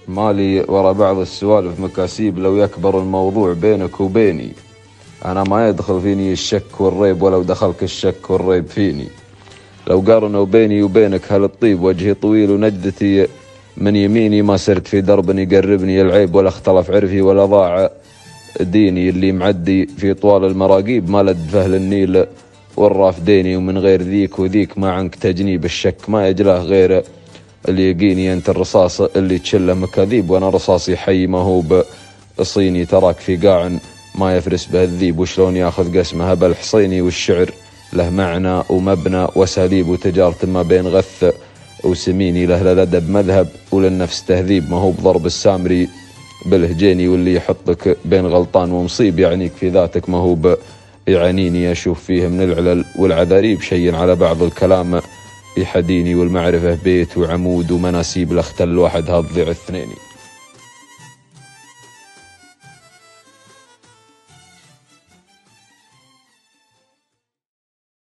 مالي ورا بعض السوالف مكاسيب لو يكبر الموضوع بينك وبيني. أنا ما يدخل فيني الشك والريب ولو دخلك الشك والريب فيني. لو قارنوا بيني وبينك هالطيب وجهي طويل ونجدتي من يميني، ما سرت في درب يقربني العيب ولا اختلف عرفي ولا ضاع ديني. اللي معدي في طوال المراقيب ما لد فهل النيل والراف ديني، ومن غير ذيك وذيك ما عنك تجنيب. الشك ما يجلاه غير اللي يقيني، انت الرصاص اللي تشله مكاذيب وانا رصاصي حي ما هو بصيني. تراك في قاع ما يفرس به الذيب، وشلون ياخذ قسمه بالحصيني. والشعر له معنى ومبنى وساليب، وتجارة ما بين غث وسميني. له للأدب مذهب وللنفس تهذيب، ما هو بضرب السامري بالهجيني. واللي يحطك بين غلطان ومصيب يعنيك في ذاتك ما هو يعانيني. أشوف فيه من العلل والعذاريب شيء على بعض الكلام يحديني. والمعرفة بيت وعمود ومناسيب، لاختل واحد هالضيع اثنيني.